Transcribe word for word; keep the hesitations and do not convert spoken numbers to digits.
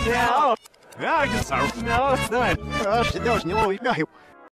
No. I can sorry. No, it's not. Gosh, there was no way.